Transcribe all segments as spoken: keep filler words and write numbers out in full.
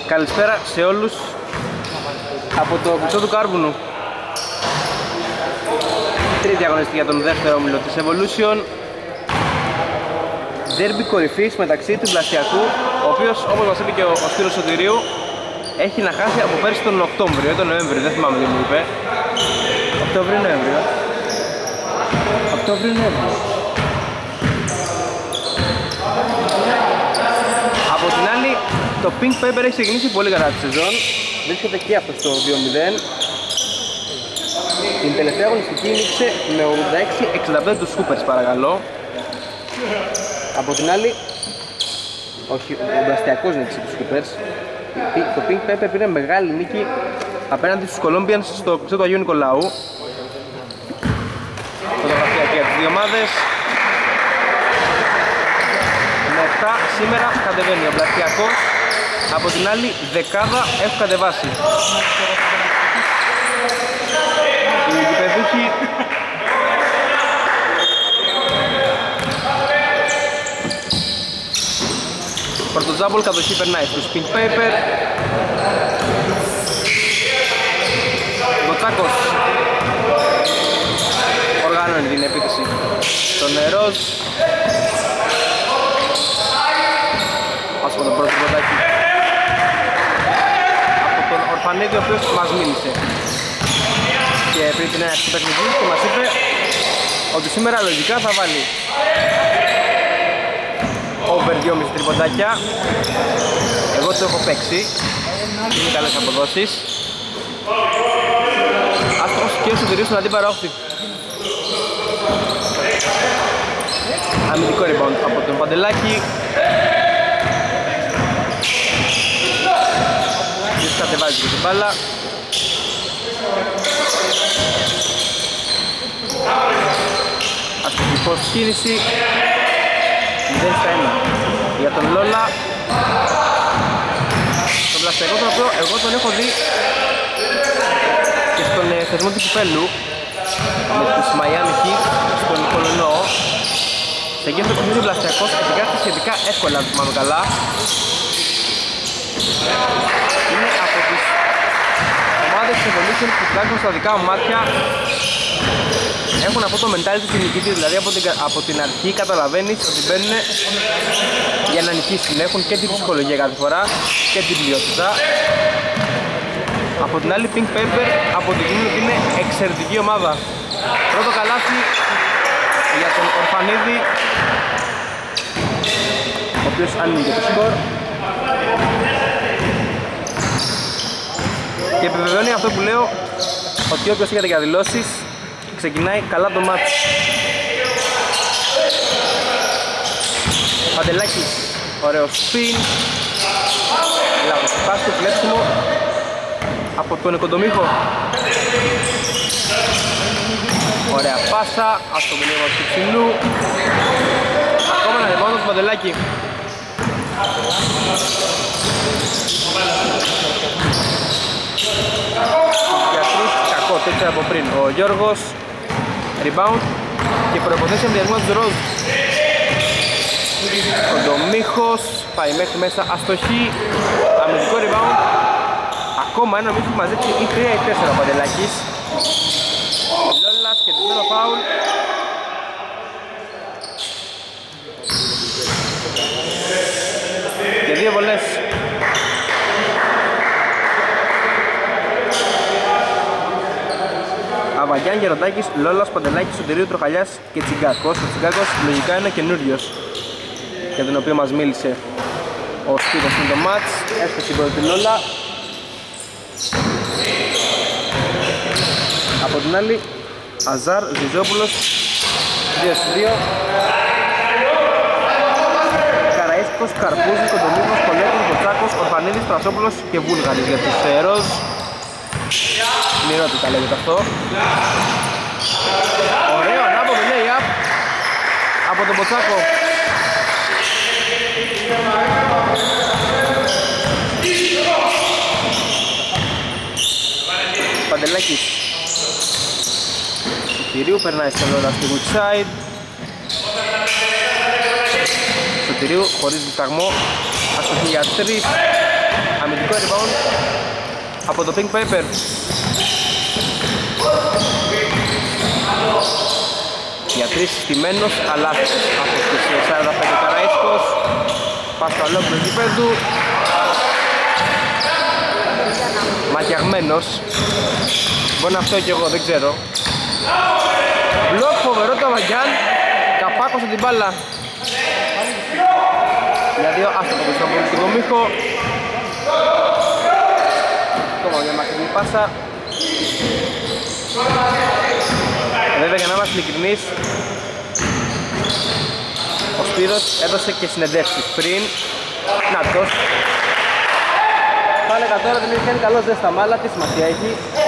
Καλησπέρα σε όλους από το πισό του Κάρβουνου. Τρίτη αγωνιστική για τον δεύτερο όμιλο της Evolution. Δέρμπι κορυφής μεταξύ του Πλαστιακού, ο οποίος, όπως μας είπε και ο, ο Σπύρος Σωτηρίου, έχει να χάσει από πέρσι τον Οκτώβριο ή τον Νοέμβριο, δεν θυμάμαι τι μου είπε. Οκτώβριο ή Νοέμβριο. Οκτώβριο ή Νοέμβριο. Από την άλλη, το Pink Paper έχει ξεκινήσει πολύ καλά τη σεζόν. Βρίσκεται και αυτό στο δύο μηδέν. Την τελευταία αγωνιστική νίκησε με ογδόντα έξι εξήντα πέντε τους Hoopers, παρακαλώ. Από την άλλη, όχι, ο Μπλαστιακός νίκησε τους Hoopers. Το Pink Paper πήρε μεγάλη νίκη απέναντι στους Colombians στο πισό του Αγίου Νικολάου. Φωτογραφία και για τις δύο ομάδες. Με επτά σήμερα κατεβαίνει ο Μπλαστιακός. Από την άλλη δεκάδα έχουν κατεβάσει οι γηπεδούχοι. Πρωτοζάμπολ, κατοχή περνάει στους Pink Paper. Βοτσάκος οργάνωνε την επίθεση στο Νερός. Άσχο τον πρώτο πρωτάκι από τον Ορφανίδη, ο οποίος μας μίλησε και πριν την έναρξη του παιχνιδιού και μας είπε ότι σήμερα λογικά θα βάλει over δυόμισι τριποντάκια. Εγώ το έχω παίξει, είναι καλές αποδόσεις. Άστρος και ο Σωτηρίου στον αντίπαρο όχθη. Αμυντικό rebound από τον Παντελάκη. Της κατεβάζει και την μπάλα. Αστοχικός κίνηση. μηδέν στα ένα για τον Λόλα. Τον Πλαστιακό, τον οποίο εγώ τον έχω δει και στον ε, θεσμό του κυπέλλου με τους Miami Heat στον Κολονό. Σε εκείνο το παιχνίδι ο Πλαστιακός επικράτησε σχετικά εύκολα, αν θυμάμαι καλά. Είναι από τις ομάδες της Evolution που τουλάχιστον στα δικά μου μάτια έχουν αυτό το mentality του νικητή, δηλαδή από την, από την αρχή καταλαβαίνεις ότι μπαίνουν για να νικήσουν. Έχουν και την ψυχολογία κάθε φορά και την ποιότητα. Από την άλλη Pink Paper αποδεικνύουν ότι είναι εξαιρετική ομάδα. Πρώτο καλάθι για τον Ορφανίδη, ο οποίος ανοίγει το σκορ και επιβεβαιώνει αυτό που λέω, ότι όποιος είχε διαδηλώσεις ξεκινάει καλά το μάτς. Παντελάκης, ωραίο spin. Λάθος πάση του κλέψιμο από τον Κοντομίχο. Ωραία πάσα, ας το μιλήμα του ψηλού. Ακόμα ένα ρebound του Παντελάκη. Για τρεις, κακό, τέτοια από πριν. Ο Γιώργος, rebound και προϋποθέσει ενδιασμού του Ροζ. Ο Ντομίχος πάει μέχρι μέσα, αστοχή, αμυντικό rebound. Ακόμα ένα μύθι μαζί ή τρία ή τέσσερα ο Παντελάκης. Λόλας και τεσμένο φάουλ. Και δύο βολές. Αβαγιάν, Γεροντάκης, Λόλας, Παντελάκης, Σωτηρίου, Τροχαλιάς και Τσιγκάκος. Ο Τσιγκάκος λογικά είναι καινούριος, για τον οποίο μας μίλησε ο Σπύρος με το μάτς. Έφτασε την πρώτη Λόλα. Από την άλλη Αζάρ, Ζιζόπουλος, δύο στους δύο. Καραΐσκος, Καρπούζης, Κοντομίχος, Κολέτης, Βοτσάκος, Ορφανίδης, Πρασόπουλος και Βούλγαρης για τους Ροζ. Μυρώτηκα λέγεται αυτό. Ωραίο ανάποδο lay-up από τον Ποτσάκο. Παντελάκης Σωτηρίου περνάει στο Λόλα στη good side. Σωτηρίου χωρίς δισταγμό, αστοχή για τρεις. Αμυντικό rebound από το Pink Pepper. Για τρεις στημένος, αλλά από τις σαράντα πέντε Καραΐσκος. Πας στο αλόκληρο του γηπέδου. Ματιαγμένος. Μπορεί να αυτό και εγώ, δεν ξέρω. Μπλοκ φοβερό το Αβαγιάν. Καπάκωσε την μπάλα. Για δύο άστοχο στον πολιτικό μύχο. Ακόμα μια μακρινή πάσα. Βέβαια, για να είμαστε ειλικρινείς, ο Σπύρος έδωσε και συνεντεύξεις πριν. Νατός. Θα έλεγα τώρα δεν έχει κάνει καλό ζέσταμα, αλλά τι σημασία έχει.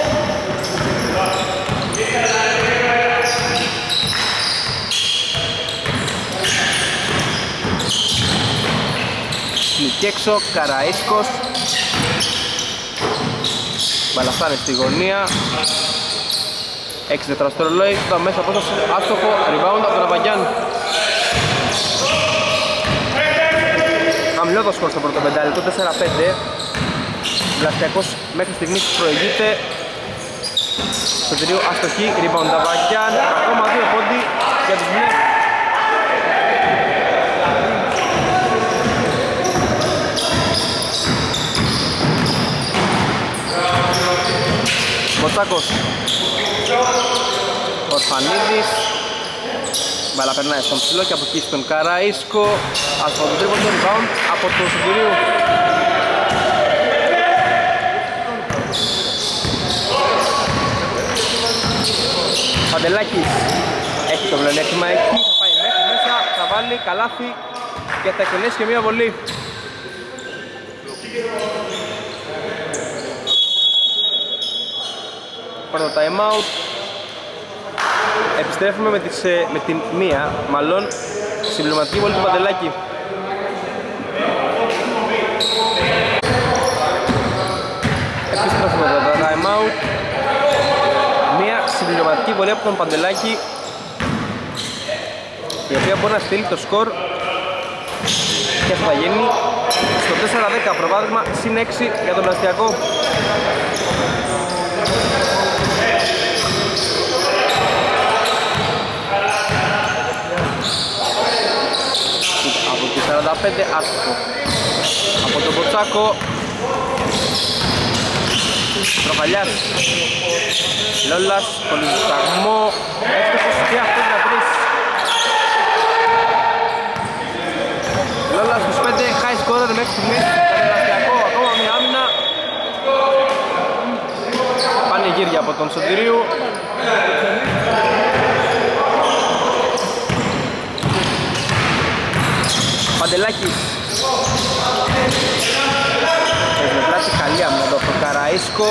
Νικέξο, Καραΐσκος. Μπαλαφτάνε στη γωνία. έξι τετραστρολόι, το μέσα από όσο άστοχο, rebound από τον Αβαγιάν. Χαμηλό το σκορ στο πρώτο πεντάλεπτο, τέσσερα πέντε. Βλαστιακός μέχρι στιγμής προηγείται. Σωτηρίου αστοχή, rebound Αβαγιάν. Ακόμα δύο πόντι για τους μπλε. Μποτσάκος. Ορφανίδης. Μπαλά περνάει στον ψηλό και από εκεί στον Καραΐσκο. Ας πω το τρίποντο rebound από το Σωτηρίου. Παντελάκης έχει το πλεονέκτημα εκεί, θα πάει μέχρι μέσα, θα βάλει καλάθι και θα εκτελέσει και μία βολή. Πρώτο time out. Επιστρέφουμε με, τις, με την μία, μάλλον συμπληρωματική βολή του Παντελάκη. Επιστρέφουμε με το time out. Μία συμπληρωματική βολή από τον Παντελάκη, η οποία μπορεί να στείλει το σκορ και θα γίνει στο τέσσερα δέκα, προβάδισμα συν έξι για τον Πλαστιακό. Από τη σαράντα πέντε άστοχο από τον Μποτσάκο. Τροχαλιάς. Λόλας, πολύ σταγμό. Εύστοχος και αυτός για τρεις. Λόλας στους πέντε, high scorer μέχρι στιγμής. Κατελαστιακό, ακόμα μια άμυνα. Πάνε γύρια από τον Σωτηρίου. Παντελάκης. Έχει με πλάτη καλή άμυνα εδώ από τον Καραΐσκο.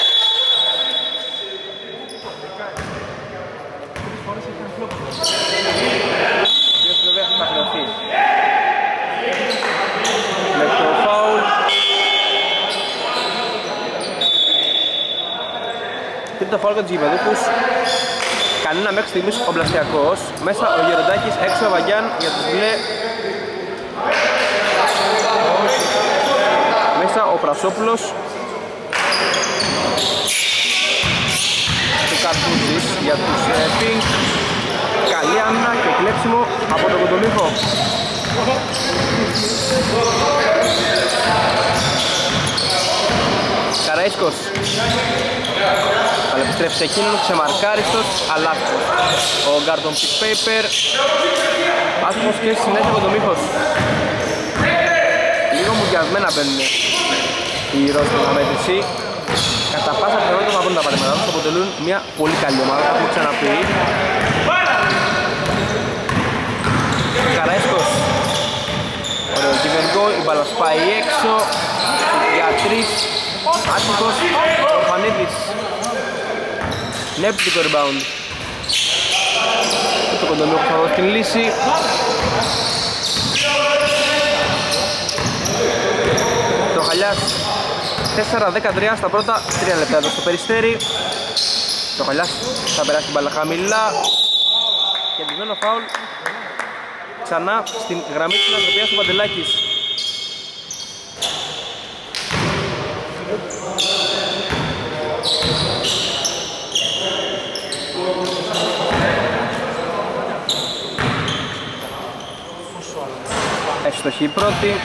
Ποιος βέβαια θα χρεωθεί με το φάουλ. Τρίτο φάουλ για τους γηπεδούχους. Κανένα μέχρι στιγμής ο Πλαστιακός. Μέσα ο Γεροντάκης, έξω ο Βαγιάν για τους μπλε. Μέσα ο Πρασόπουλος. Το Καρπούζης για τους Pink. Καλή άμυνα και κλέψιμο από τον Κοντομίχο. Καραΐσκος. Αλλά επιστρέφει σε εκείνον, ξεμαρκάριστος, αλλά ο Γκάρτον Pink Pepper. Άσχος και συνέχεια από τον Μίχος. Λίγο μουδιασμένα μπαίνουν οι ροζ στην αναμέτρηση. Κατά πάσα πιθανότητα θα βρουν τα πατήματα τους, αποτελούν μια πολύ καλή ομάδα, το έχουμε ξαναπεί. Καραΐσκος. Ωραίο give and go, η μπάλα σπάει έξω. Για τρεις. Άσχος, ο Φανίδης. Νέπτικο rebound. Το κοντομίο που θα δώσει την λύση. Τροχαλιάς. τέσσερα δεκατρία στα πρώτα τρία λεπτά εδώ στο Περιστέρι. Τροχαλιάς θα περάσει την μπάλα χαμηλά. Κερδισμένο φάουλ. Ξανά στην γραμμή της ανθρωπίας του Παντελάκης. Εύστοχη η πρώτη.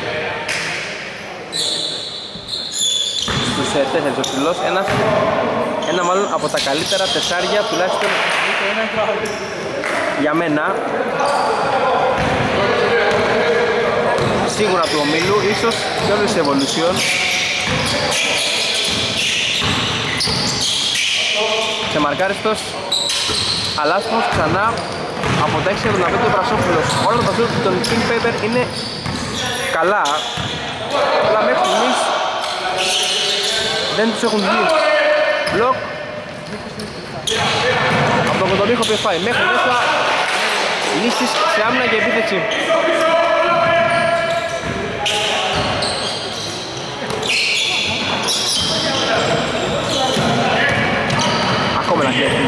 Στους τέσσερις ο ψηλός, ένας, ένα μάλλον από τα καλύτερα τεσσάρια τουλάχιστον για μένα σίγουρα του ομίλου, ίσως και όλες τις Evolution. Ξεμαρκάριστος Αλάσπρος ξανά από τα έξι εβδομήντα πέντε ο Βρασόπουλος. Όλα τα πασούλια του τον Pink Pepper είναι καλά, αλλά μέχρι στιγμής δεν τους έχουν βγει. Μπλοκ από τον Κοντομίχο που πάει μέχρι μέσα, λύσεις σε άμυνα και επίθεση. Ακόμα ένα κλέφτη.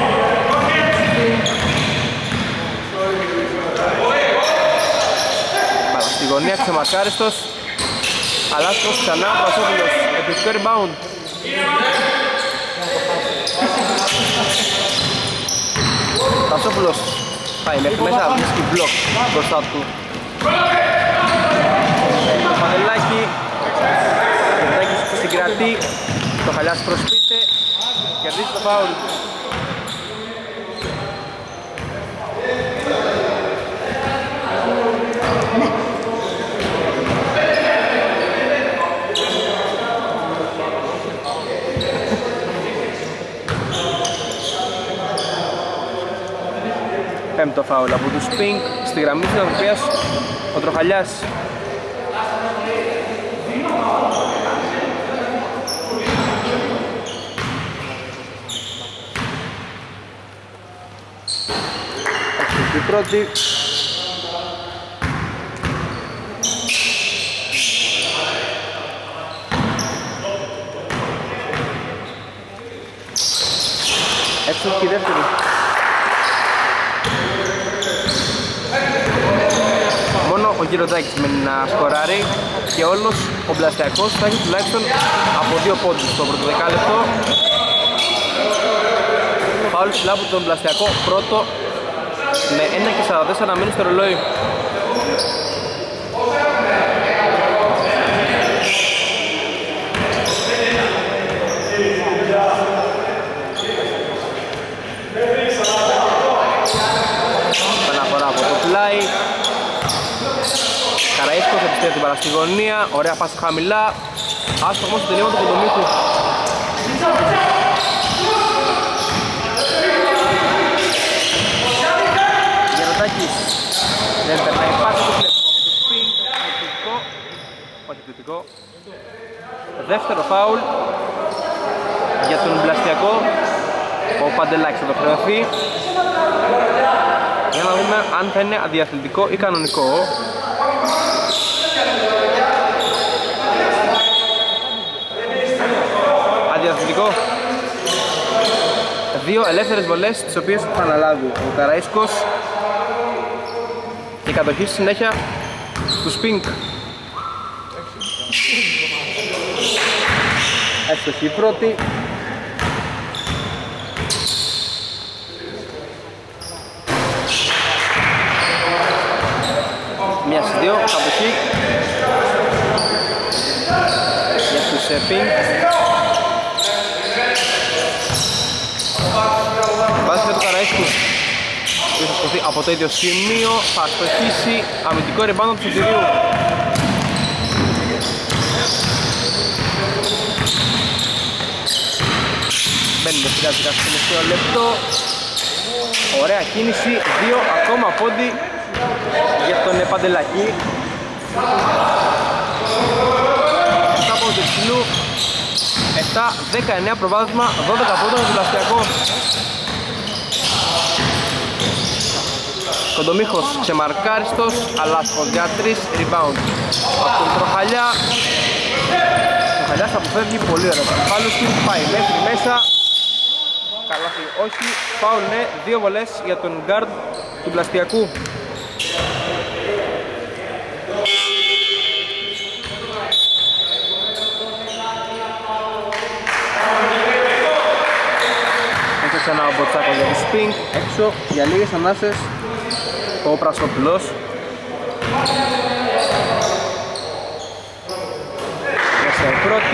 Πάρα στη γωνία, ξεμαρκάριστος Αλάστρος ξανά, Βρασόπουλος, επιθετικό rebound. Βρασόπουλος πάει μέχρι μέσα, βρίσκει μπλοκ μπροστά του. Το Πανελάκι, ο Ρεδάκης συγκρατεί, το Χαλιάς προσπίτε, κερδίζει το φάουλ. Πέμπτο φάουλ από τους Pink, στη γραμμή της οποίας ο Τροχαλιάς. Αυτή η πρώτη. Έτσι και η δεύτερη. Μόνο ο Γυροντάκης μένει να σκοράρει και όλος ο Μπλαστιακός θα έχει τουλάχιστον από δύο πόντους στο πρώτο δεκάλεπτο. Φάουλ ψηλά από τον Μπλαστιακό πρώτο με ένα και σαράντα τέσσερα να μείνει στο ρολόι. Αναφορά από το πλάι. Καραΐσκος επιστρέφει την παραστηγωνία, ωραία πάσα χαμηλά. Άστοχος στο τελείωμα του Κοντομίχου. Γεροντάκης δεν περνάει πάσα του κλέψιμο από το σπιν. Εκπληκτικό, όχι εκπληκτικό. Δεύτερο φάουλ για τον Μπλαστιακό. Ο Παντελάκης θα το χρεωθεί. Για να δούμε αν θα είναι αδιαθλητικό ή κανονικό. Αδιαθλητικό. Δύο ελεύθερες βολές τις οποίες θα αναλάβει ο Καραΐσκος και η κατοχή στη συνέχεια του Pink. Έστοχη η πρώτη. Μία στις δύο, κατοχή για τους Pink. Βάζει του Καραΐσκου που θα σκοθεί από το ίδιο σημείο, θα στοχίσει αμυντικό rebound του Σωτηρίου. Μπαίνει με σειρά δικά στο τελευταίο λεπτό. Ωραία κίνηση, δύο ακόμα πόντι για τον Παντελάκη. Επτά πόντους του ψηλού, επτά δεκαεννέα προβάδισμα, δώδεκα πόντων του Πλαστιακό. Κοντομίχος ξεμαρκάριστος, Αλάσχος για τρεις, rebound από τον Τροχαλιά. Ο Τροχαλιάς αποφεύγει πολύ ωραία τον πάλους του, πάει μέχρι μέσα. Καλάθι όχι, φάουλ ναι, δύο βολές για τον guard του Πλαστιακού. έξω για λίγες ανάσες ο Πρασόπουλος. Μέσα η πρώτη.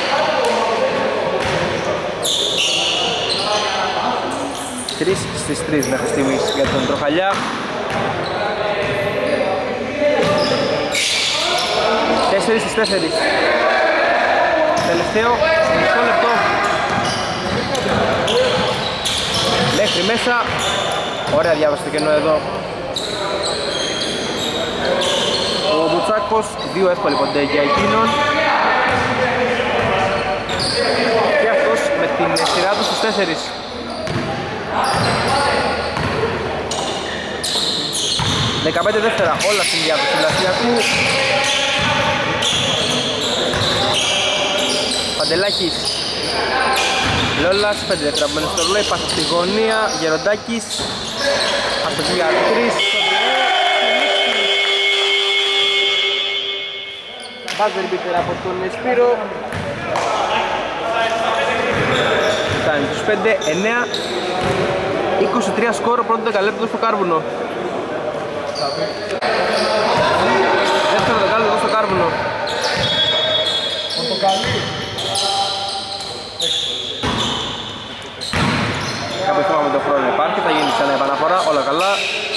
Τρεις στις τρεις μέχρι στιγμής για τον Τροχαλιά. Τέσσερις στις τέσσερις. Τελευταίο μισό λεπτό. Μέχρι μέσα. Ωραία διάβασε το κενό εδώ ο Μπουτσάκος. Δύο εύκολοι ποντέ για εκείνον. Και αυτός με την σειρά του στους τέσσερις. δεκαπέντε δεύτερα όλα στην διάδοση του Λασιακού. Παντελάκης. Λόλας, πέντε δεύτερα που μένει στο ρολόι, πάσα στη γωνία. Γεροντάκης. Αστοχή για τρεις. Μπάζερ μπίτερ από τον Σπύρο. Φτάνει τους πέντε, εννέα, είκοσι τρία σκόρ, πρώτο δεκαλέπτο στο Κάρβουνο. Δεύτερο δεκάλεπτο στο Κάρβουνο. Κάποιο θέμα με τον χρόνο υπάρχει, θα γίνει ξανά επαναφορά, όλα καλά.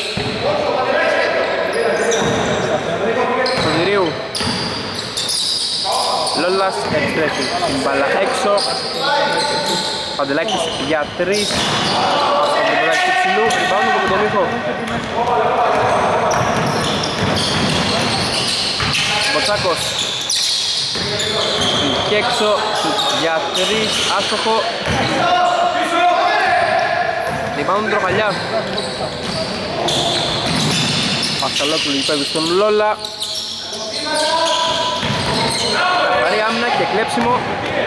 Σωτηρίου. Λόλας επιστρέφει την μπάλα έξω. Παντελάκης για τρεις. Παντελάκης ψηλού, rebound από τον Μίχο. Μποτσάκος. Και έξω για τρεις, άστοχο. Rebound Τροχαλιά. Πασταλόπουλου γηπέδου στον Λόλα. Καθαρή άμυνα και κλέψιμο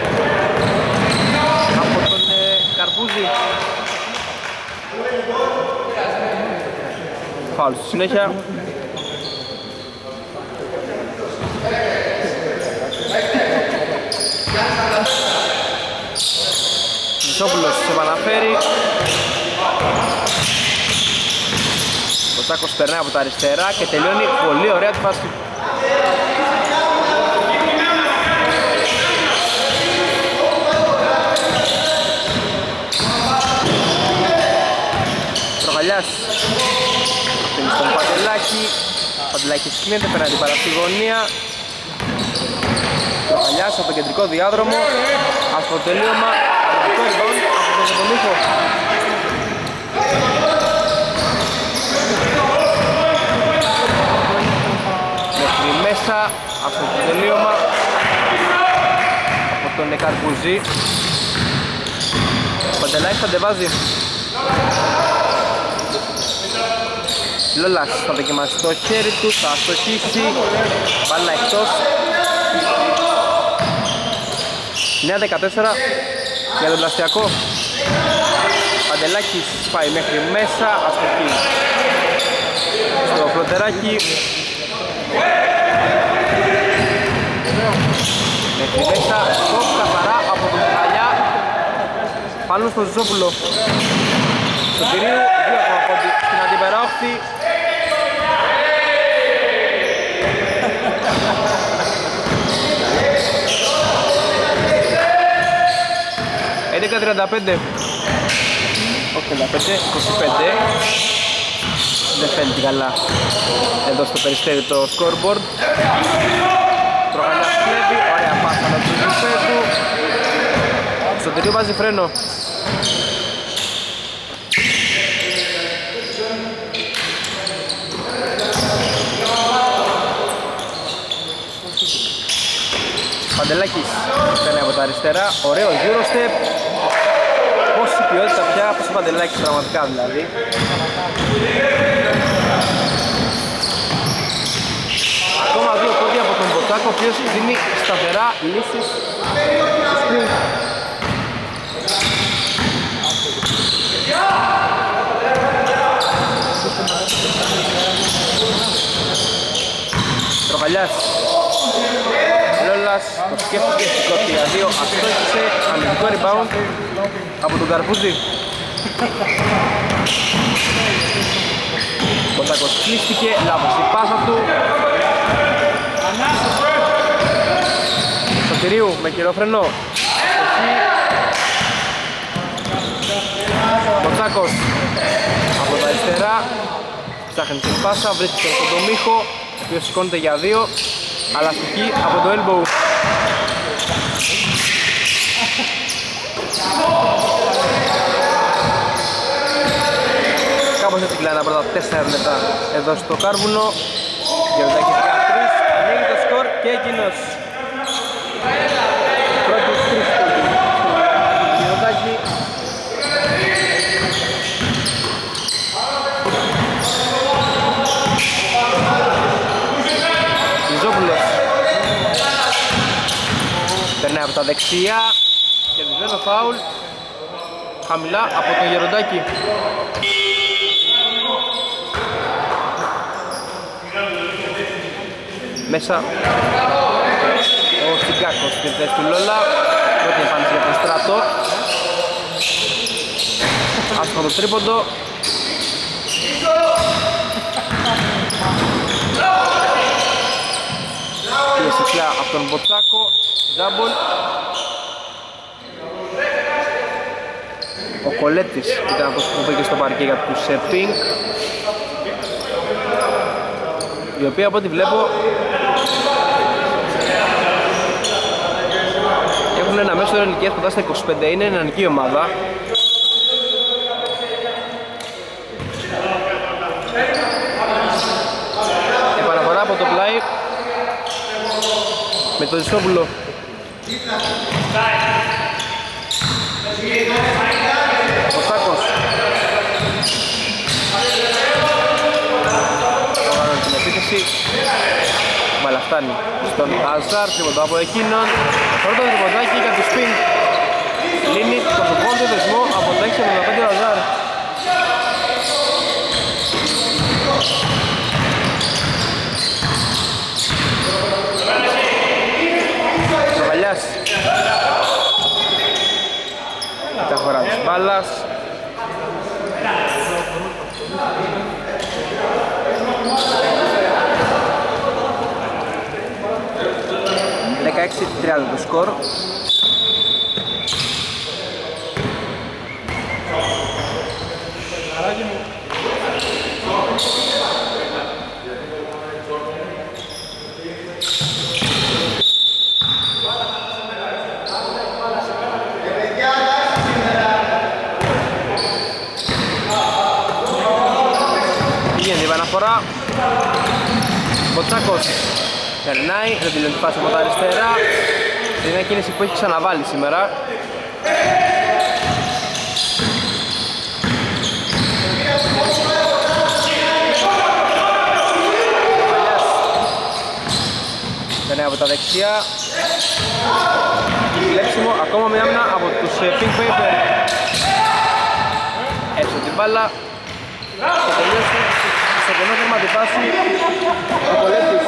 από τον ε, Καρπούζη. Φάουλ στη συνέχεια. Μισόπουλος σε επαναφέρει. Ο Τάκος περνάει από τα αριστερά και τελειώνει πολύ ωραία τη φάση. Τροχαλιάς αφήνει στον Παντελάκη. Παντελάκης κλείνεται, περνάει την παρά στη γωνία. Τροχαλιάς από το κεντρικό διάδρομο. Άσπρο τελείωμα. Αρνητικό rebound από τον Ζεπονίχο. Μέχρι μέσα. Άσπρο τελείωμα από τον Καρπουζή. Παντελάκης θα αντεβάζει. Λόλας θα δοκιμάσει το χέρι του, θα αστοχίσει. Μπάλα εκτός. εννέα δεκατέσσερα για τον Πλαστιακό. Παντελάκης πάει μέχρι μέσα, αστοχή στο φλωτεράκι. Μέχρι μέσα, στο καθαρά από τον Χαλιά. Πάνω στο Ζιζόπουλο. Στο Κυρίου, δύο ακόμα πόντι στην αντίπερα όχθη. έντεκα τριάντα πέντε. Όχι τριάντα πέντε, είκοσι πέντε. Δεν φαίνεται καλά εδώ στο Περιστέρι το scoreboard. Τροχαλιάς κλέβει, ωραία πάσα με του γηπέδου. Στο τελείο βάζει φρένο. Παντελάκης παίρνει από τα αριστερά, ωραίο giro step. Πόση ποιότητα πια, πόσο Παντελάκης πραγματικά δηλαδή. Ακόμα δύο πόδια από τον Μποτσάκο, ο οποίος δίνει σταθερά λύσεις στην. Τροχαλιάς. Λόλας το σκέφτηκε στην κόρτη για δύο, αστόχησε, αμυντικό rebound από τον Καρπούζη. Κοντάκος κλείστηκε, λάθος η πάσα του. Σωτηρίου με κυρόφρενο. Κοντάκος από τα αριστερά. Ψάχνει την πάσα, βρίσκεται στον Τομίχο, ο οποίος σηκώνεται για δύο. Αλλά στοιχεί από το elbow. Κάπως έτσι κλάνε τα πρώτα τέσσερα λεπτά εδώ στο Κάρβουνο. Γεροντάκης δεκατρία, ανοίγει το σκορ και εκείνος. Πρώτος τρεις του Γεροντάκη. Ιζόπουλος περνάει από τα δεξιά και διδένω φάουλ χαμηλά από τον Γεροντάκη. Μέσα ο Τσιγκάκος στην θέση του Λόλα. Πρώτη εμφάνιση για τον Στράτο. Άσχο το τρίποντο. Πίεση πια από τον Μποτσάκο. Ζάμπολ. Ο Κολέτης ήταν αυτός που μπήκε στο παρκέ για τους Pink, η οποία από ό,τι βλέπω έχουν ένα μέσο όρο ηλικίας κοντά στα είκοσι πέντε, είναι νεανική ομάδα. Επαναφορά από το πλάι με τον Ζιστόπουλο. Ο Σάκος προβάλλουν την επίθεση. Μπάλα φτάνει στον Αζάρ, τρίποντο από εκείνον. Πρώτο τριποντάκι για τους Pink. Λύνει τον δουκόντο δεσμό από τα έξι εβδομήντα πέντε ο Αζάρ. Καβαλιάς. Μεταφορά της μπάλας. δεκαέξι τριάντα το σκορ. Γίνεται η επαναφορά. Μποτσάκος περνάει, δεν τελειώνει τη φάση από τα αριστερά. Είναι μια κίνηση που έχει ξαναβάλει σήμερα. Περνάει από τα δεξιά. Λέξιμο ακόμα μια άμυνα από τους Pink Paper. Έτσι την μπάλα. Θα τελειώσει στο κενό θέμα τη φάση ο Κολέτης.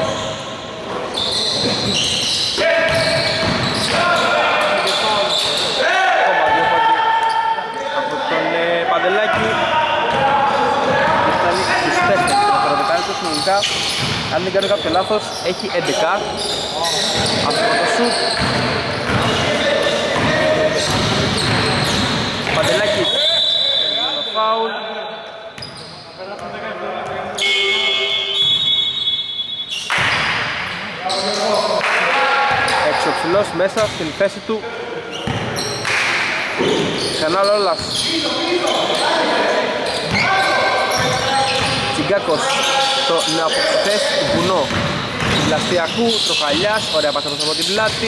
Από τον ε, Παντελάκη. Φτάνει στους τέσσερα δεκαλέπτους συνολικά. Αν δεν κάνω κάποιο λάθος έχει έντεκα. Αυτό το σουτ. Παντελάκης. Ένα φάουλ. Έξω ψηλός μέσα στην θέση του. Ξανά Λόλας. Τσιγκάκος στο νεαποφθές βουνό Λαστιακού, Τροχαλιάς, ωραία πάσα από την πλάτη.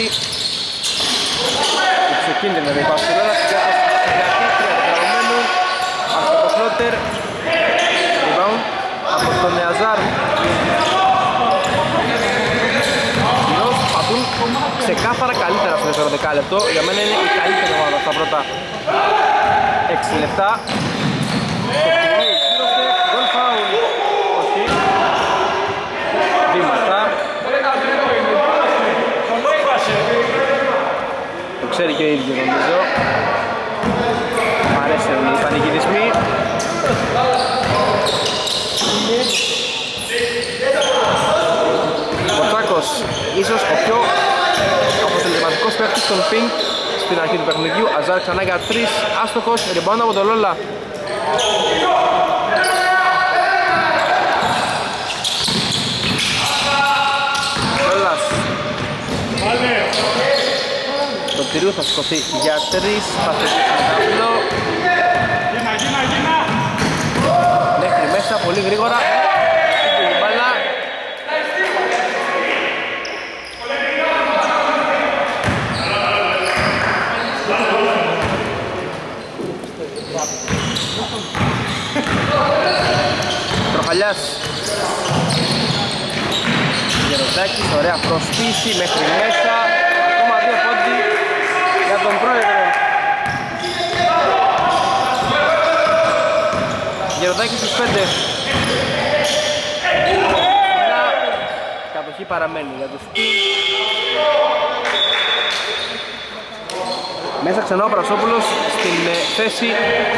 Ξεκίνησε να υπάρχει τώρα, Τσιγκάκος τρία από το φλότερ. Rebound από τον Νεαζάρ. Ξεκάθαρα καλύτερα στο δεύτερο δεκάλεπτο. Για μένα είναι η καλύτερη ομάδα στα πρώτα έξι λεπτά. Γκολ φάουλ. Όχι. Βήματα. Το ξέρει και ο ίδιος νομίζω. Μ' αρέσει να μιλήσει γυρισμοί. Ο Τσάκος ίσως ο πιο αποτελεσματικός παίκτης των Pink στην αρχή του παιχνιδιού. Αζάρ ξανά για τρεις, άστοχος, rebound από τον Λόλα. Λόλας. Το τυρίου θα σηκωθεί για τρεις, θα στείλει το ταύλο. Μέχρι μέσα, πολύ γρήγορα. Η μπάλα. Τροχαλιάς. Γεροντάκης, ωραία προσπίση μέχρι μέσα. Ακόμα δύο πόντι για τον πρόεδρο. Γεροντάκης στους πέντε. Η κατοχή παραμένει για τους Pink. Μέσα ξανά ο Πρασόπουλος στην θέση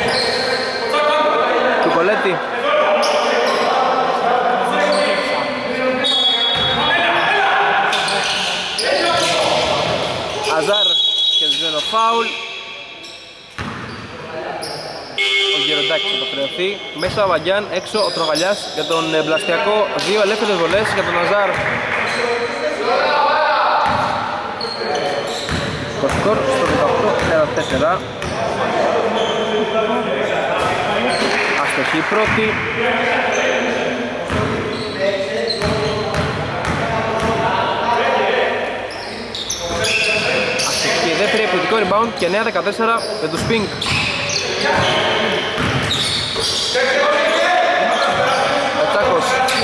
του Κολέτη. Αζάρ κερδισμένο φάουλ. Ο Γεροντάκης θα το χρεωθεί. Μέσα ο Βαγιάν, έξω ο Τρογαλιάς για τον Μπλαστιακό. Δύο ελεύθερες βολές για τον Αζάρ. Το σκορ στο δεκαοκτώ τέσσερα. Αστοχή πρώτη. Αστοχή δεύτερη, εκπληκτικό rebound και εννέα δεκατέσσερα με τους Pink. Ο Τσάκος.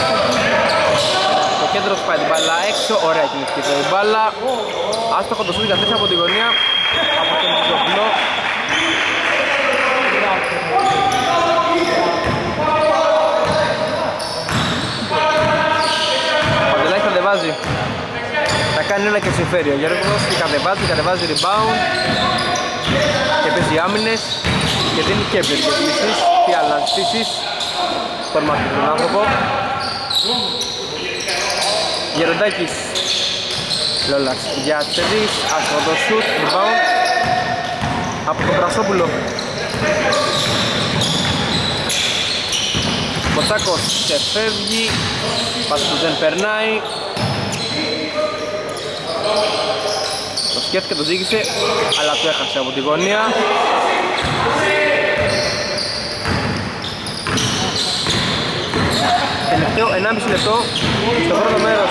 Το κέντρο σπάει την μπάλα έξω, ωραία κινητική η μπάλα. Άστοχο το σούτ για τρεις από τη γωνία από τον Τζιζοκλό. Ο Παντελάκης κατεβάζει. Θα κάνει ένα και συμφέρει. Ο Γιώργος και κατεβάζει, κατεβάζει rebound και παίζει άμυνες και δίνει και εμπειρικές και αλλαστήσεις στον μαθητή τον άνθρωπο. Γεροντάκης. Λόλας για τρεις, άσχο το shoot, rebound από τον Πρασόπουλο. Κοτσάκος ξεφεύγει, πας που δεν περνάει. Το σκέφτηκε, το ζήγησε, αλλά το έχασε από τη γωνία. Τελευταίο ενάμιση λεπτό στο πρώτο μέρος.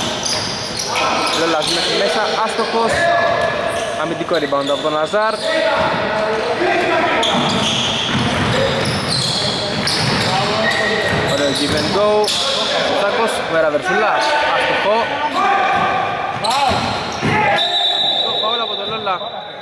Λόλας μέχρι μέσα, άστοχος. Αμυντικό rebound από τον Αζάρ. Ωραίο give and go. Ο Τσάκος, μέρα βερσούλα, άστοχο. Το φάουλ από τον Λόλα.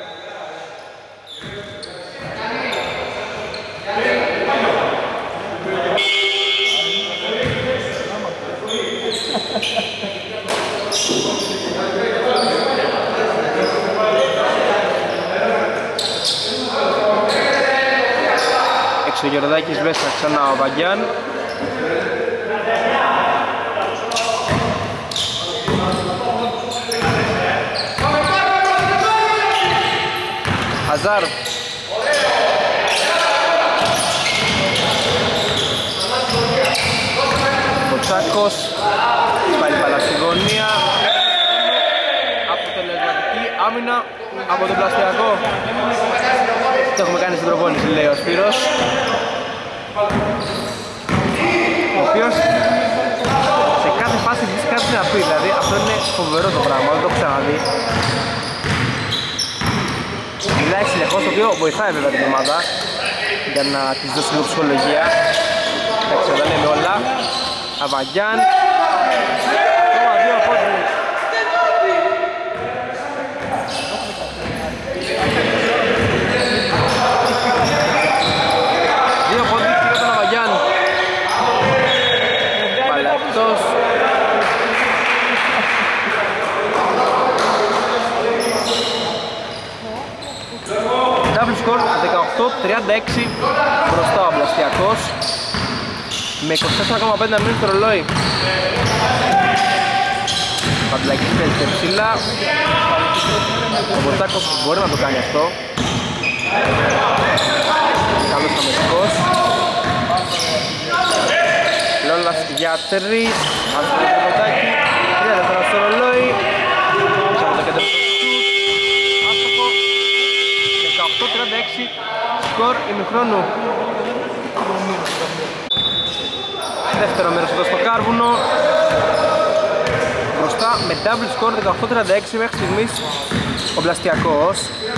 Έξω ο Γεροντάκης, μέσα ξανά ο Βαγιάν. Αζάρ. Ο Τσάκος πάλι μπάλα στη γωνία. Αποτελεσματική άμυνα από τον Πλαστιακό. Το έχουμε κάνει στην προπόνηση, λέει ο Σπύρος, ο οποίος σε κάθε φάση δεις κάτι να πει. Δηλαδή αυτό είναι φοβερό το πράγμα, δεν το έχω ξαναδεί. Μιλάει συνεχώς, το οποίο βοηθάει βέβαια την ομάδα για να της δώσει λίγο ψυχολογία. Εντάξει, όταν λέμε όλα. Αβαγιάν. Ακόμα δύο πόντους. Δύο πόντους για τον Αβαγιάν. Παλαιακτός. Double score δεκαοκτώ τριάντα έξι μπροστά ο Μπλαστιακός με είκοσι τέσσερα κόμμα πέντε μήνες στο ρολόι. Παντελάκης παίζει ψηλά. Ο Μποτσάκος μπορεί να το κάνει αυτό. Καλός αμυντικός. Λόλας για τρεις. Άσχολο το ποτάκι. Τρία δευτερά στο ρολόι. Από το κέντρο του σουτ. Άστοχο. δεκαοκτώ τριάντα έξι. Σκορ ημιχρόνου. Δεύτερο μέρος εδώ στο Κάρβουνο. Μπροστά με double score δεκαοκτώ τριάντα έξι μέχρι στιγμής ο Μπλαστιακός.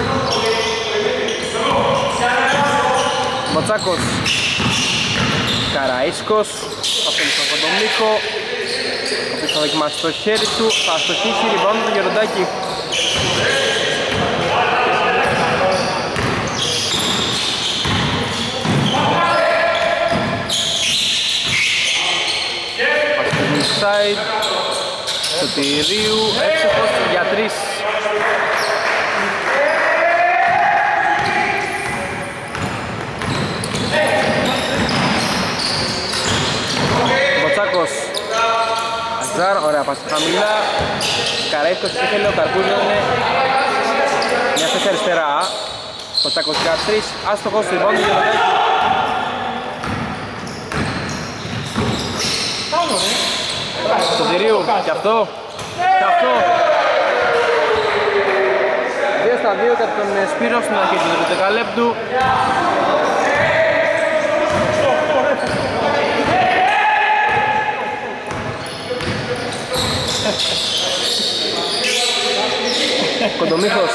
Μποτσάκος, Καραΐσκος, θα θέλει στον Κοντομίκο, ο οποίος θα δοκιμάσει το χέρι του, θα αστοχίσει, rebound του Γεροντάκη. Side Σωτηρίου, έξοχος για τρεις. Μποτσάκος, Αζάρ, ωραία πάση χαμηλά. Καραΐσκος ήθελε, ο Καρπούζος είναι μια θέση αριστερά. Μποτσάκος για τρεις, άστοχος, rebound για τον Σωτηρίου, και αυτό, και αυτό. Δύο στα δύο κατά τον Σπύρο στην αρχή του τρίτου δεκαλέπτου. Κοντομίχος.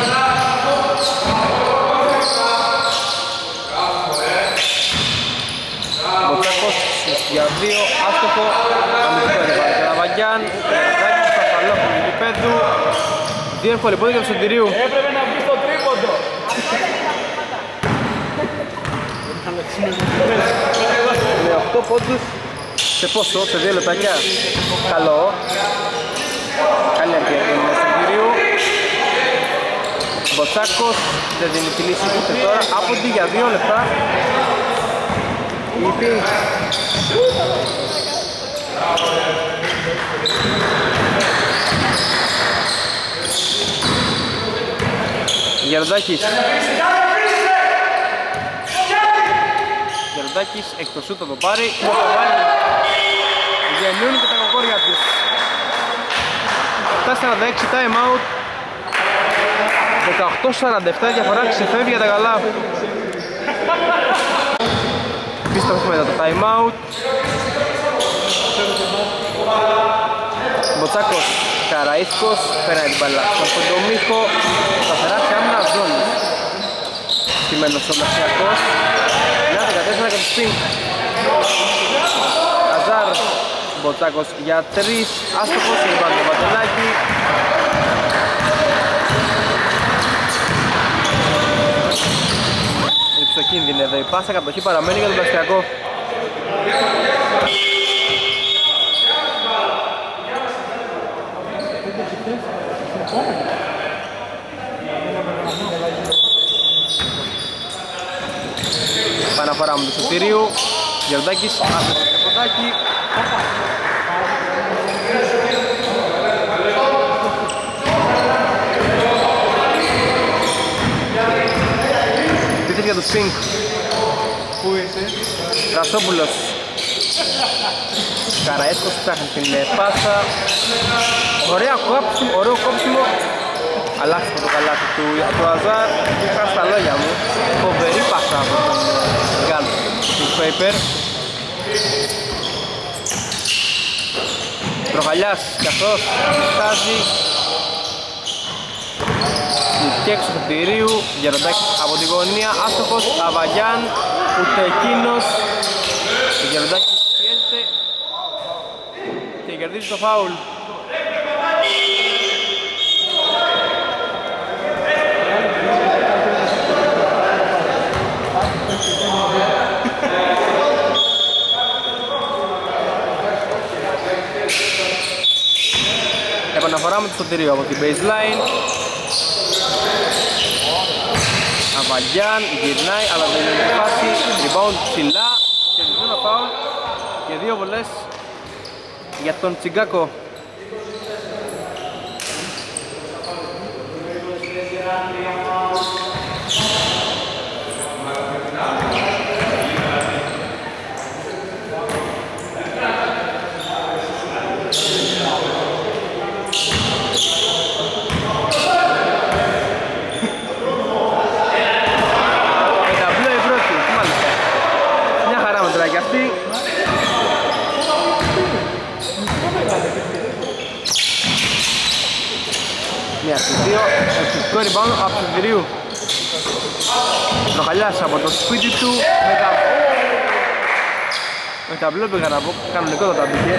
Μποτσάκος για δύο, άστοχο. Αμυντικό δεν πάρει Καραβαγιάν. Καραβαγιάν στο ασφαλό του γηπέδου. Δύο εύκολοι πόδι για τον Σωτηρίου. Έπρεπε να μπει στο τρίποντο. Με οκτώ πόντους σε πόσο, σε δύο λεπτάκια. Καλό. Καλή αρχή για τον Σωτηρίου. Μποτσάκος δεν δίνει τη λύση ούτε τώρα. Άποντι για δύο λεπτά. Ήπη. Γεροντάκης. Γεροντάκης εκ το σούτ θα το πάρει. Θα το βάλει. Γεννούν και τα κοκόρια τους. επτά σαράντα έξι time out. δεκαοκτώ σαράντα επτά διαφορά ξεφεύγει για τα καλά. Επίστροφη μετά το time out. Μποτσάκος, Καραΐσκος, φέρνει την μπάλα στον Κοντομίχο. Σταθερά σε άμυνα ζώνης. Στημένος ο Μασιακός. Μια δεκατέσσερα για το σπιν. Αζάρ, Μποτσάκος για τρεις. Άστοχος, συμβάλλει το Βατελάκι. Υψοκίνδυνη εδώ η πάσα, κατοχή παραμένει για τον Πλαστιακό. Παναφορά με το Σωτηρίου. Γεροντάκης, άστοχος το ποτάκι. Πίθες για το Σπινκ. Πού είσαι? Ρασόπουλος. Καραέσκος ψάχνει την πάσα. Ωραία κόψιμο, ωραίο κόψιμο. Αλλάξει το καλάθι του, του Αζάρ. Είχα στα λόγια μου. Φοβερή πάσα από τον Γκάλ του Πέιπερ. Τροχαλιάς κι αυτός στάζει. Και έξω του Σωτηρίου. Γεροντάκης από τη γωνία. Άστοχος, Αβαγιάν. Ούτε εκείνος. Ο Γεροντάκης πιέζεται και κερδίζει το φάουλ. Επαναφορά με το Σωτηρίου από την baseline. Αβαγιάν γυρνάει αλλά δεν είναι φάση. Rebound ψηλά και δύο φάουλ και δύο βολές για τον Τσιγκάκο. Μια στις δύο, εξαιρετικό rebound από τον Κυρίου. Τροχαλιάς από το σπίτι του με τα... με τα μπλό πήγα να πω, κανονικότατα μπήκε.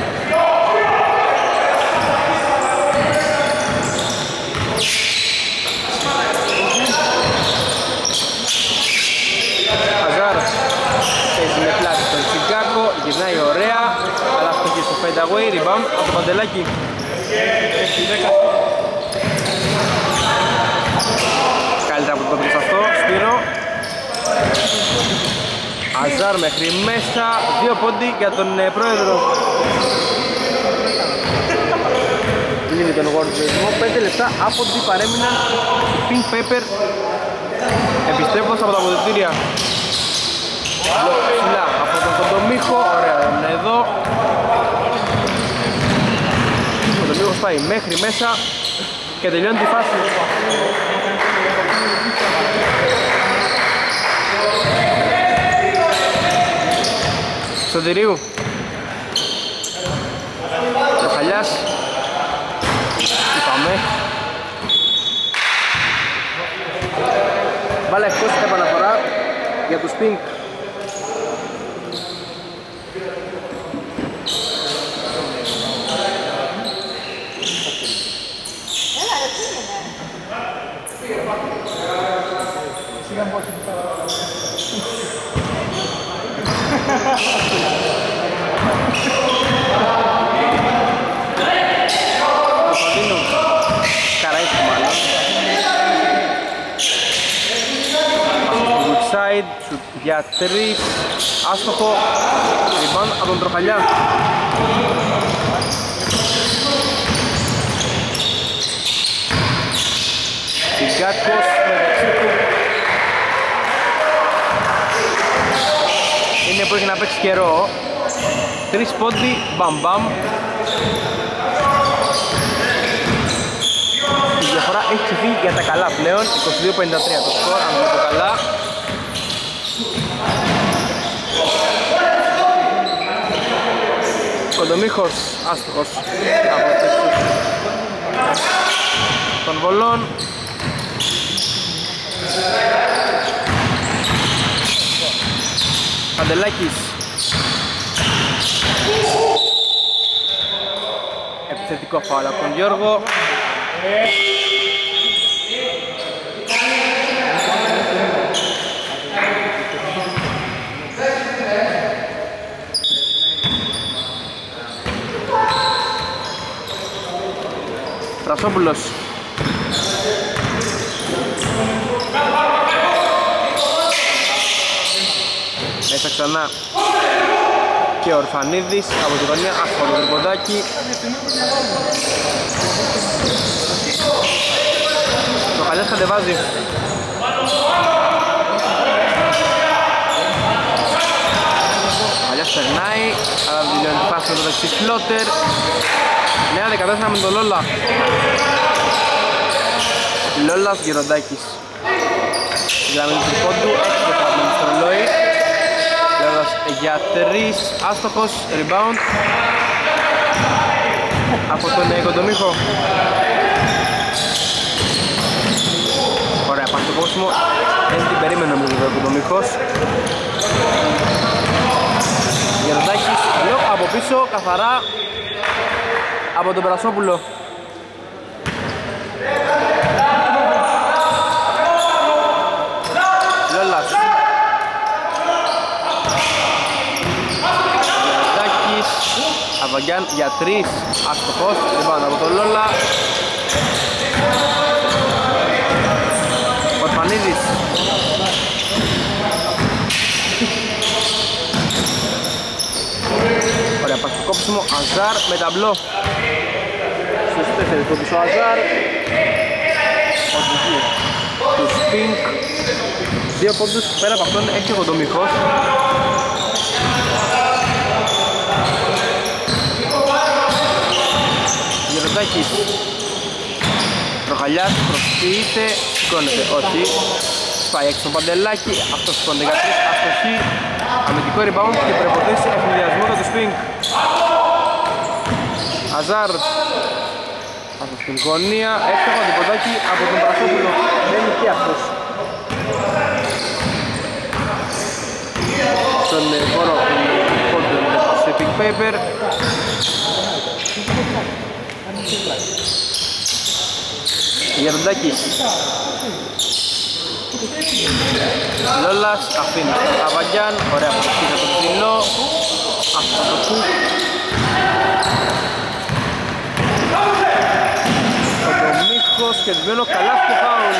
Αζάρ παίζει με πλάτη στον Τσιγκάκο, γυρνάει ωραία, αλλά φτωχεί στο fade away, rebound από το Παντελάκι. Καλύτερα από το τρισαστό, Σπύρο. Αζάρ μέχρι μέσα, δύο πόντι για τον ε, πρόεδρο. Λύνει τον γορτζορισμό, πέντε λεπτά από την παρέμειναν οι Pink Pepper επιστρέφοντας από τα αποδευτήρια. Ψηλά από τον Κοντομίχο, ωραία είναι εδώ. Ο Κοντομίχος πάει μέχρι μέσα και τελειώνει τη φάση. Σωτηρίου. Τροχαλιάς. Είπαμε. Μπάλα εκτός επαναφορά για τους Pink. Κωνσταντίνου Καραΐσκου μάλλον. Από το good side, σουτ για τρεις, άστοχο, rebound από τον Τροχαλιά. Τσιγκάκος μεταξύ του. Είναι που έχει να παίξει καιρό. Τρεις πόντι, μπαμ μπαμ. Η διαφορά έχει ξεφύγει για τα καλά πλέον. είκοσι δύο πενήντα τρία το σκορ, αν δω το καλά. Κοντομίχος, άστοχος από τέτοιους των βολών. Παντελάκης. Επιθετικό φάουλ από τον Γιώργο. Πρασόπουλος. Μέσα ξανά και ο Ορφανίδης από τη γωνία, άσχολο το τριποντάκι. Το Χαλιάς κατεβάζει. Ο Χαλιάς περνάει, αλλά δηλώνει τη φάση με το δεξί φλότερ. Νέα δεκατέσσερα με τον Λόλα. Λόλας Γεροντάκης. Γραμμή του τριπόντου, έξι δεκαμένου στο ρολόι. Λόλας για τρεις, άστοχος, rebound από τον Κοντομίχο. Ωραία, πάνω στο κόσμο, δεν την περίμενε νομίζω ο Κοντομίχος. Γεροντάκης, λέω από πίσω, καθαρά από τον Περασόπουλο. Λόλας. Γεροντάκης, Αβαγιάν για τρεις, αστοχός, rebound από τον Λόλα. Ορφανίδης. τρέξιμο, Αζάρ με ταμπλό. Στους τέσσερις πόντους ο Αζάρ. Οδηγεί τους Pink. Δύο πόντους, πέρα από αυτόν έχει ο Κοντομίχος. Γεροντάκης. Τροχαλιάς, προσποιείται, σηκώνεται, όχι. Σπάει έξω το Παντελάκι, αυτό σηκώνεται για τρεις, αστοχή. Αμυντικό rebound και προποτήσει ευνηδιασμό για τους Pink. Αζάρ. Από στην γωνία, εύστοχο αντιποντάκι από τον Πρασόπουλο. Δεν είναι και αυτός. Στον χώρο του Πόντου σε Pink Paper. Γεροντάκης. Λόλας αφήνει στον Αβαγιάν, ωραία προσοχή για το ψηλό. Αυτό το του. Ο Ντομίχος και δυμένο καλά και φάουλ.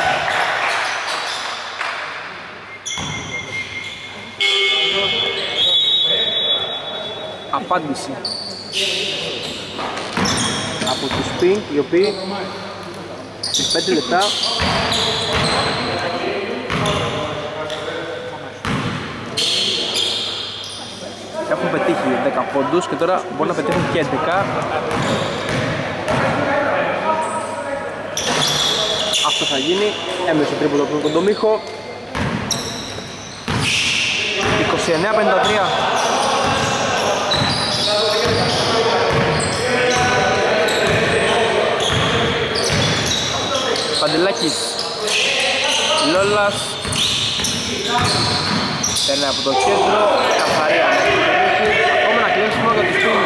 Απάντηση από τους Pink, οι οποίοι στις πέντε λεπτά έχουν πετύχει δέκα πόντους και τώρα μπορούν να πετύχουν και έντεκα. Αυτό θα γίνει, έμεινε στο τρίποντο από τον Κοντομίχο. είκοσι εννέα πενήντα τρία. Παντελάκης. Λόλας. Παίρνει από το κέντρο, καθαρία. Ακόμα ένα κλέψιμο για τους Pink.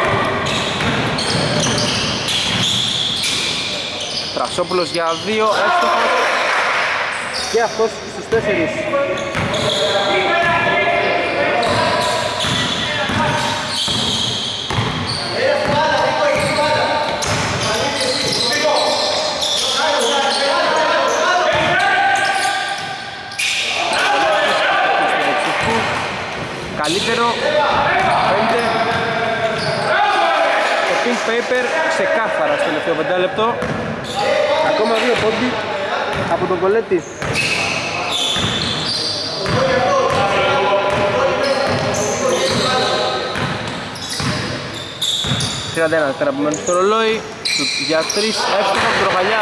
Πρασόπουλος για δύο, εύστοχος. Και αυτός στους τέσσερις. Καλύτερο, πέντε. Το Pink Paper ξεκάθαρα στο τελευταίο πεντάλεπτο. Ακόμα δύο πόντι από τον Κολέτη. τριάντα ένα δευτερόλεπτα που μένουν στο ρολόι. Για τρεις, εύστοχα από τον Τροχαλιά.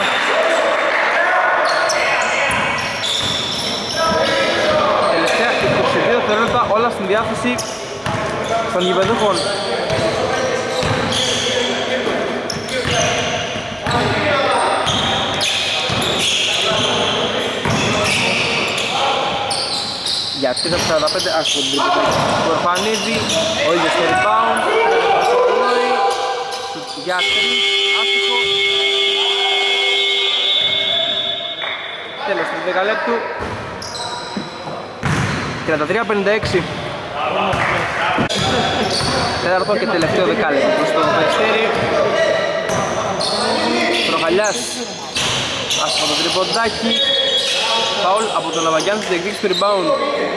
είκοσι δύο δευτερόλεπτα, όλα στην διάθεση των γηπεδούχων. Για τρία από σαράντα πέντε, άσχο την τρίποτα του Ορφανίδη, ο ίδιος στο rebound, για τρεις, άσχο. Τέλος του δεκαλέπτου. τριάντα τρία πενήντα έξι. Τέταρτο και τελευταίο δεκάλεπτο προς το Περιστέρι. Τροχαλιάς. Άσχο το τριποντάκι. Φαουλ από τον Αβαγιάν στην διεκδίκηση του rebound.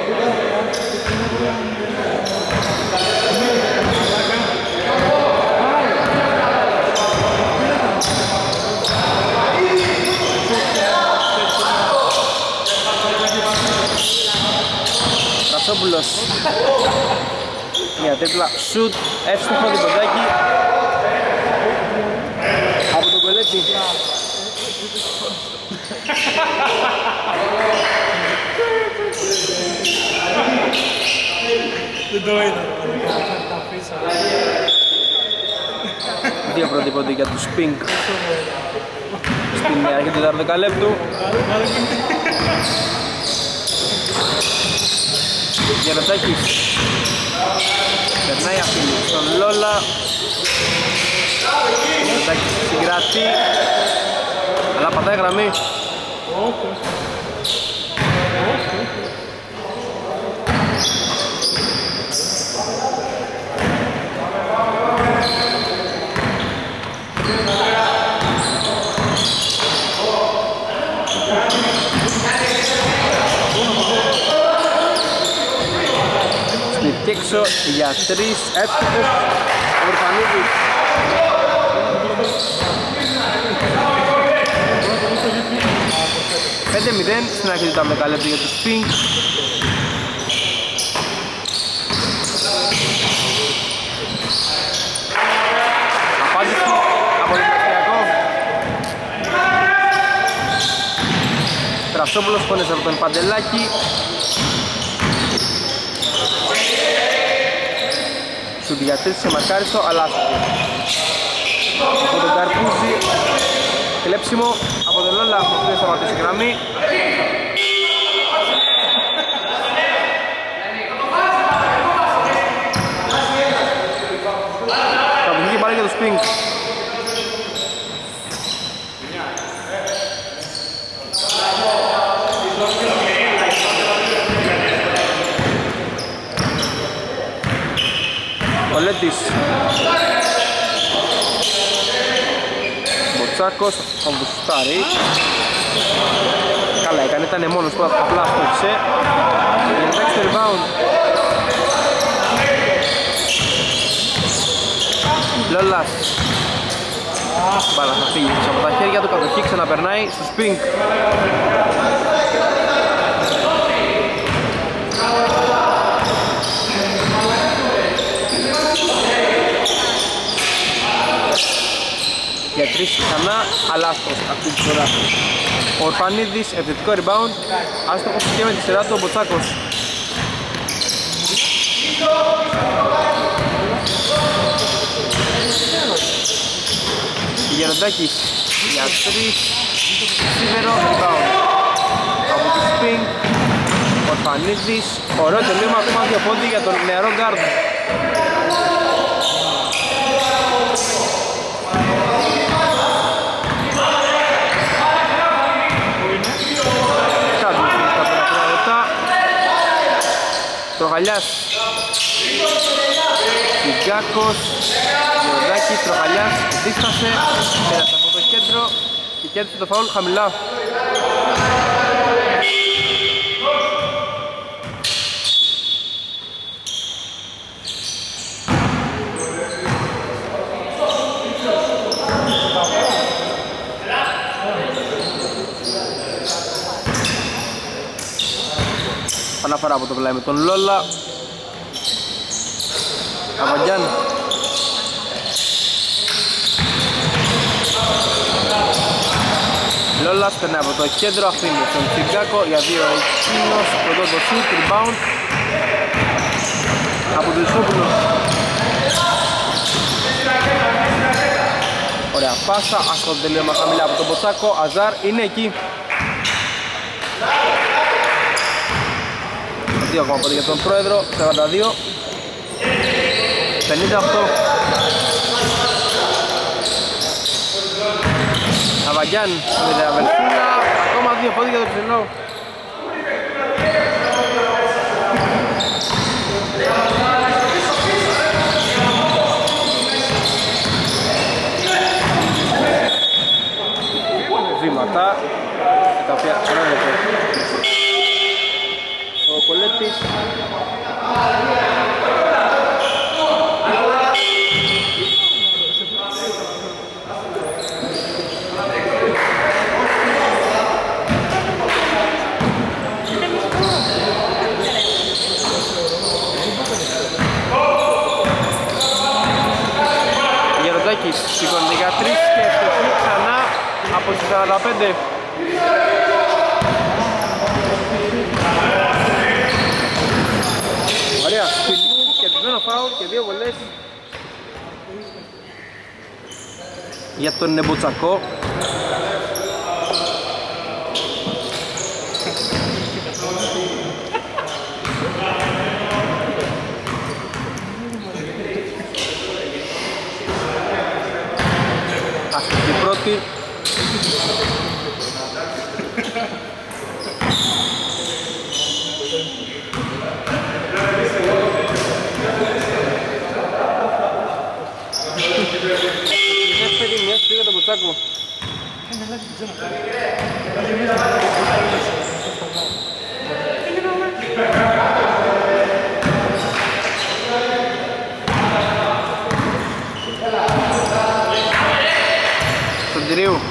Πρασόπουλος. Μια τρίπλα σουτ, εύστοχο διποντάκι από τον Κολέτη. Δεν το είδα. Δύο πρώτοι πόντοι για τους Pink στην αρχή του τέταρτου δεκαλέπτου. Γεροντάκης περνάει αφήνει στον Λόλα. Γεροντάκης συγκρατεί, αλλά πατάει γραμμή. Και έξω για τρεις, εύστοχος, Ορφανίδης. πέντε μηδέν στην αρχή του ταμεκαλέπτου για τους Pink. Απάντηση από τον Παστιακό. Τρασόπουλος πόνες από τον Παντελάκη. Σου διατήρησε μαρκάριστο, αλλά άστοχο. Από τον Καρπούζη, κλέψιμο από τον Λόλα, που δεν σταματήσει η γραμμή. Κατοχή πάλι για τους Pink. Ο Λέτης. Μποτσάκος θα του σουτάρει. Καλά έκανε, ήταν μόνος του, απλά στόχισε. Εντάξει το rebound. Λόλας. Μπάλα θα φύγει από τα χέρια του, κατοχή ξαναπερνάει στους Pink. Για τρεις ξανά, αλλά άστοχος αυτή τη φορά. Ο Ορφανίδης, επιθετικό rebound, άστοχος και με τη σειρά του ο Μποτσάκος. Γεροντάκης για τρεις, σίδερο rebound από τους Pink. Ορφανίδης, ωραίο τελείωμα, ακόμα δύο πόντι για τον νεαρό γκάρντ. Τροχαλιάς, Κιγκάκος, Γεωργάκης, Τροχαλιάς, δίστασε, πέρασε από το κέντρο και κέρδισε το φαουλ χαμηλά. Αναφορά από το πλάι με τον Λόλα. Αβαγιάν. Λόλας περνάει από το κέντρο, αφήνει στον Τσιγκάκο για δύο εκείνος, κοντό το shoot, rebound από τον Ισόπουλο. Ωραία πάσα, άστο το τελείωμα χαμηλά από τον Μποτσάκο, Αζάρ είναι εκεί. Δύο ακόμα πόδι για τον πρόεδρο, σαράντα δύο πενήντα οκτώ. Αβαγιάν με την Αβελσίνα, ακόμα δύο πόδι για τον ψηλό. Βήματα, τα οποία φαίνεται. Ο Κολέτης. Γεροντάκης σηκώνει για τρεις και ευτυχή ξανά από τις σαράντα πέντε. Ωραία, σπινού, κερδισμένο φάουλ και δύο βολές για τον Μποτσακό. Αυτή η πρώτη. Δεύτερη μια στιγμή για τον Μποτσάκο. Σωτηρίου.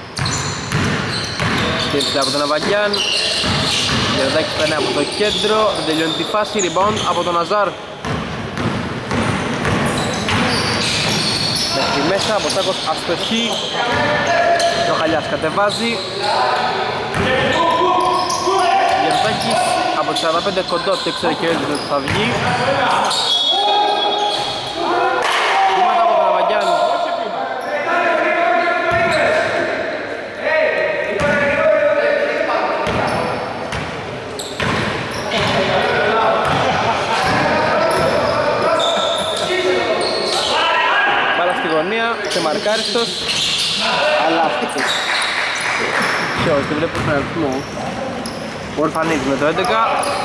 Στήριξε από τον Αβαγιάν. Γεροντάκης παίρνει από το κέντρο, δεν τελειώνει τη φάση, rebound από τον Αζάρ. Μέχρι μέσα, από Τσάκος αστοχή. Ο Χαλιάς κατεβάζει. Γεροντάκης από τις σαράντα πέντε κοντό, το ξέρει και ο Έλληνας ότι θα βγει. Βήματα από τον Αβαγιάν. Και μαρκάριστος, αλλά αυτός ποιος, δεν βλέπω τον αριθμό. Ο Ορφανίδης με το έντεκα.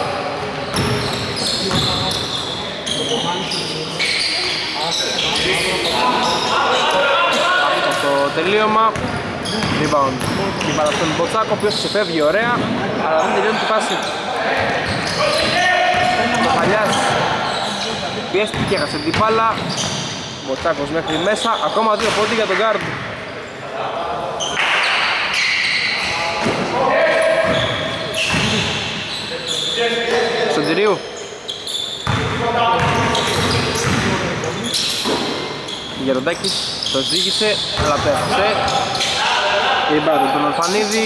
Αυτό το τελείωμα. Rebound. Και παρά στον Μποτσάκο, ο οποίος ξεφεύγει ωραία, αλλά δεν τελειώνει τη φάση. Ο Χαλιάς πιέστηκε και έχασε την μπάλα. Μποτσάκος μέχρι μέσα, ακόμα δύο πόντι για τον γκάρντ. Σωτηρίου. Γεροντάκης το ζήγησε, αλλά το έφτασε. Rebound τον Ορφανίδη.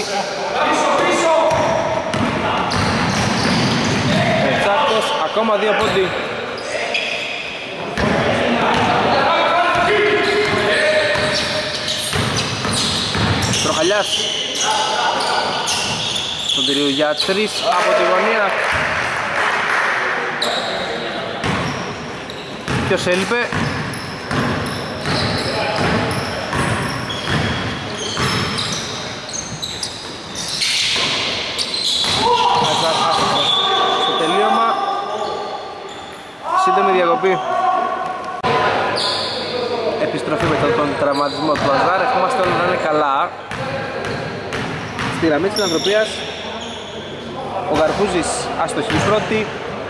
Μποτσάκος, ακόμα δύο πόντι. Τροχαλιάς. Σωτηρίου για τρεις από τη γωνία. Ποιος έλειπε? Στο τελείωμα. Σύντομη διακοπή. Επιστροφή μετά τον τραυματισμό του Αζάρ. Ευχόμαστε όλοι να είναι καλά. Στη γραμμή της φιλανθρωπίας ο Γαρκούζης αστοχή πρώτη.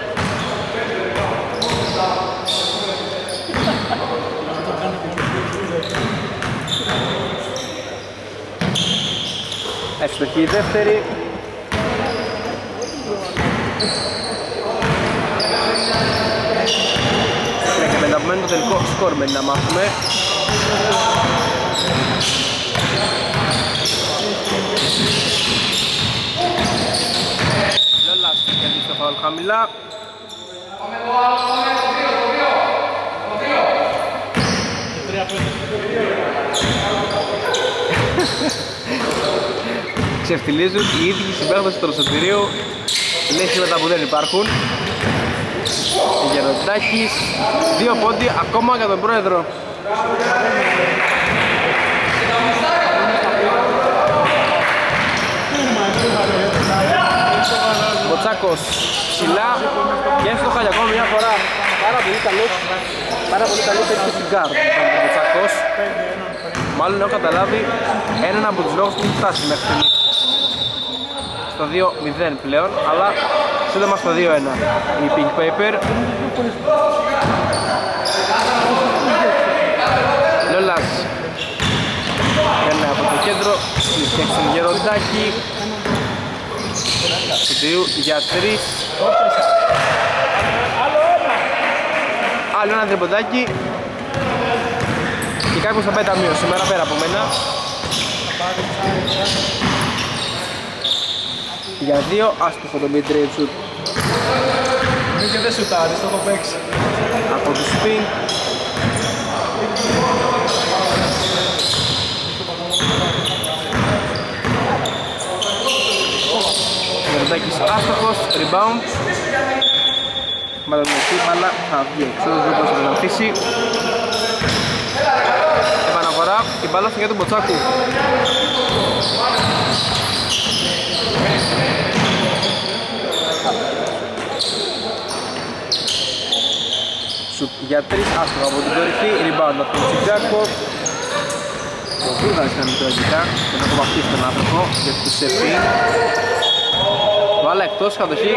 Ευστοχή δεύτερη. Και πενταπομένου το τελικό σκορ μένει να μάθουμε. Λόλας κερδίζει το φαουλ χαμηλά. Ξεφτιλίζουν οι ίδιοι συμπαίχτες του Σωτηρίου. Λέει σήματα που δεν υπάρχουν. Γεροντάκης, δύο πόντι ακόμα για τον πρόεδρο. Μποτσάκος ψηλά και έστοχα για ακόμη μια φορά. Πάρα πολύ καλός, πάρα πολύ καλός έτσι στην γκάρτ ο Μποτσάκος. Μάλλον έχω καταλάβει έναν από τους λόγους που έχει φτάσει μέχρι στιγμή. Στο δύο μηδέν πλέον, αλλά σύντομα στο δύο ένα η Pink Paper. Λόλας παίρνει από το κέντρο, φτιάξει τον Γεροντάκη. Σωτηρίου για τρεις. Άλλο ένα τριποντάκι. Και κάποιος θα πάει ταμείο σήμερα πέρα από μένα. Για δύο, άστοχο το mid-range shoot. Μην και δεν σουτάρεις, το έχω παίξει. Από το spin. Γεροντάκης άστοχος, rebound. Μάλλον με αλλά θα βγει έξω, δεν μπορεί να τον αφήσει. Επαναφορά, η μπάλα για τον Μποτσάκου. Σουτ για τρεις, άστοχα από την κορυφή, rebound από τον Τσιγκάκο. Ο Βούργας ήταν μικρολογικά, δεν έχω βαφτίσει τον άνθρωπο και του σεφί. Βάλα εκτός, κατοχή.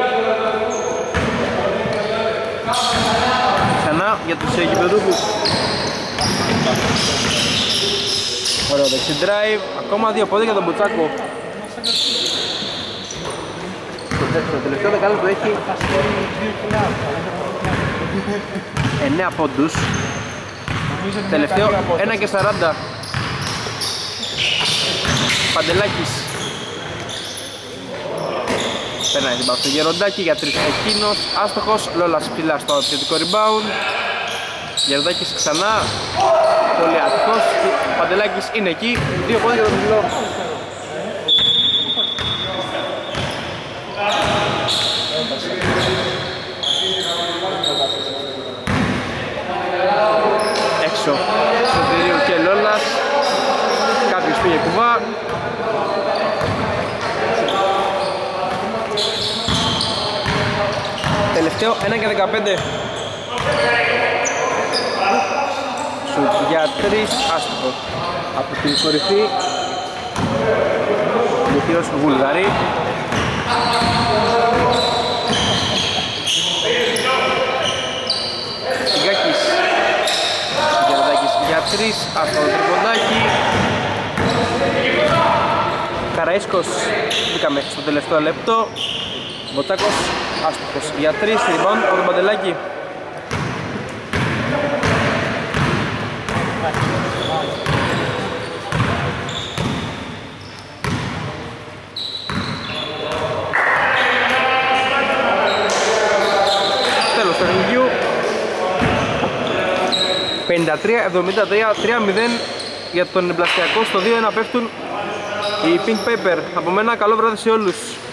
Ξανά για τους γηπεδούχους. Ωραίο δεξί drive, ακόμα δύο πόδια για τον Μπουτσάκο. Στο τελευταίο δεκάλεπτο έχει εννέα πόντους. Τελευταίο ένα και σαράντα. Παντελάκης περνάει την πάση στο Γεροντάκη για τρεις εκείνος, άστοχος. Λόλας ψηλά στο επιθετικό rebound. Γεροντάκης ξανά, πολύ άτυχος. Παντελάκης είναι εκεί, δύο πόντια για τον ψηλό. Έξω Σωτηρίου και Λόλας, κάποιος πήγε κουβά. Τελευταίο ένα και δεκαπέντε. Σουτ για τρεις, άστοχο. Από την κορυφή Λουθίος Βουλγαρή. Σιγκάκης Γεροντάκης για τρεις, άστοχο τριποντάκι. Καραΐσκος, μπήκαμε στο τελευταίο λεπτό. Μποτσάκος άστοχος για τρεις, rebound από τον Παντελάκη. Τέλος του παιχνιδιού. πενήντα τρία εβδομήντα τρία, τρία μηδέν για τον Εμπλαστιακό. Στο δύο ένα πέφτουν οι Pink Pepper. Από μένα καλό βράδυ σε όλους.